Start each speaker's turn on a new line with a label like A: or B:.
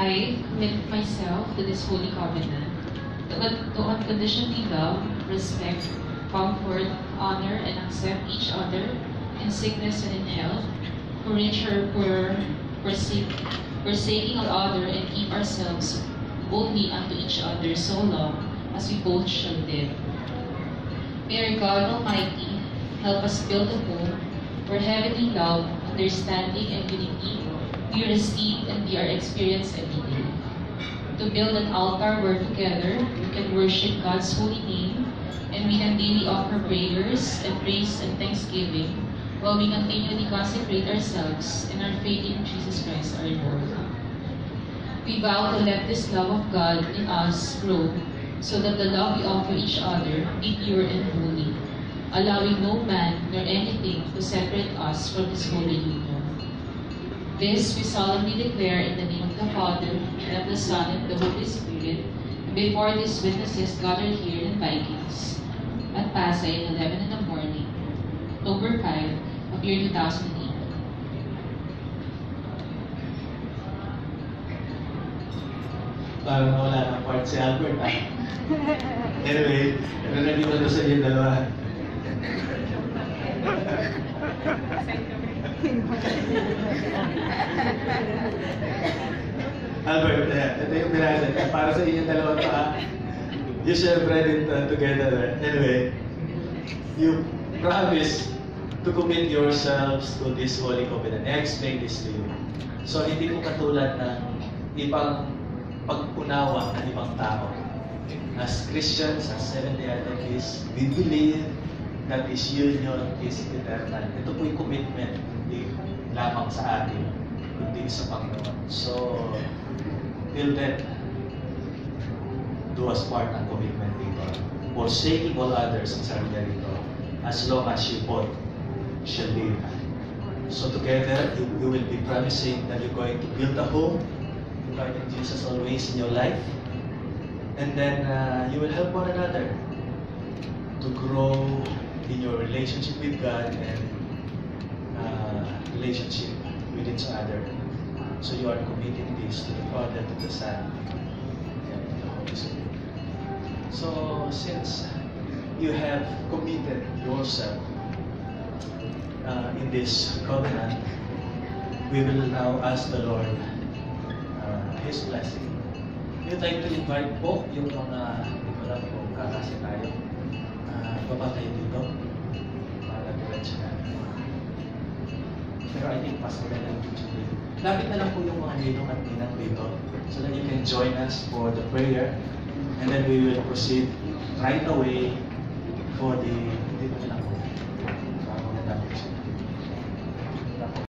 A: I commit myself to this holy covenant, to unconditionally love, respect, comfort, honor, and accept each other in sickness and in health, for rich or poor, forsaking all other, and keep ourselves only unto each other so long as we both shall live. May our God Almighty help us build a home where heavenly love, understanding, and unity be received and be our experience every day. To build an altar where together we can worship God's holy name, and we can daily offer prayers and praise and thanksgiving while we continually consecrate ourselves in our faith in Jesus Christ our Lord. We vow to let this love of God in us grow, so that the love we offer each other be pure and holy, allowing no man nor anything to separate us from this holy union. This we solemnly declare in the name of the Father, and of the Son, and of the Holy Spirit, and before these witnesses gathered here in Vikings, at Pasay at 11 in the morning, October 5 of year 2008.
B: Parang wala ng part si Albert. Anyway, ready ko na sa inyo dalawa. Albert, ito yung binasa. Para sa inyo dalawa pa. You shall read it together. Anyway, you promise to commit yourselves to this holy covenant. I explain this to you. So, hindi ko katulad ng ibang pag-unawa ng ibang tao. As Christians, as Seventh-day Adventists, we believe that this union is eternal. Ito po yung commitment, hindi lamang sa atin, kundi sa Panginoon. So, till then, do us part ng commitment dito. Forsaking all others, ang sabi niya dito, as long as you both shall live. So together, you will be promising that you're going to build a home, inviting Jesus always in your life, and then you will help one another to grow in your relationship with God and relationship with each other. So you are committing this to the Father, to the Son, and to the Holy Spirit. So since you have committed yourself in this covenant, we will now ask the Lord His blessing. We would like to invite po yung mga, wala po kakasi tayo, baba tayo dito, para diretso na. Pero I think mas maganda yung picture dito. Lapit na lang po yung mga ninong at ninang dito, so that you can join us for the prayer, and then we will proceed right away for the, dito na lang po.